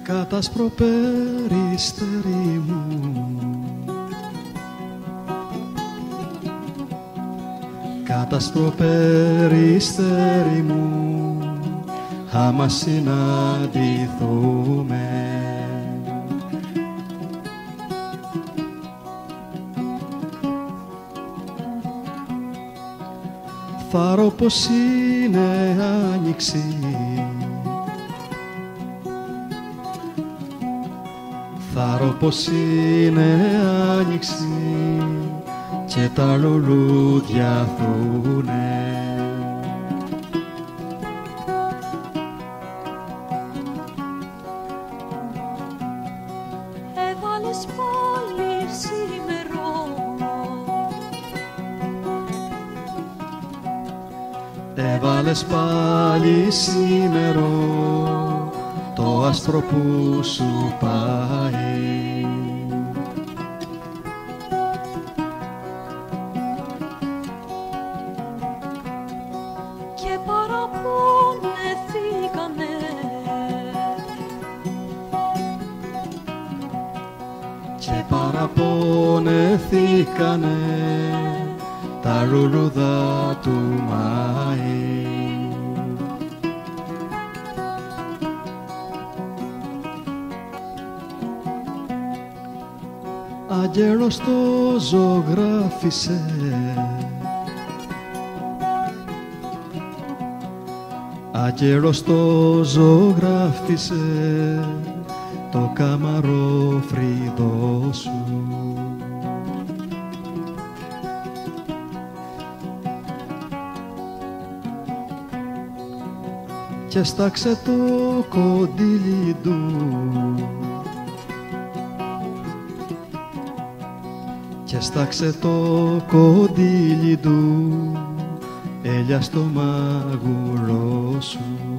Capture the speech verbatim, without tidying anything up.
Κάτασπρο περιστέρι μου, κάτασπρο περιστέρι μου, άμα συναντηθούμε. Θα ρω πως είναι άνοιξη, θα ρω πως είναι άνοιξη και τα λουλούδια θούνε. Έβαλες πάλι σήμερο, έβαλες πάλι σήμερο, το άστρο που σου πάει. και παραπονεθήκανε, Και παραπονεθήκανε τα λουλούδα του Μάη. Αγγέλος το ζωγράφισε, αγγέλος το ζωγράφισε το καμαρό φρύδο σου. Και στάξε το κοντήλι του, και στάξε το κοντήλι του, έλια στο μάγουλό σου.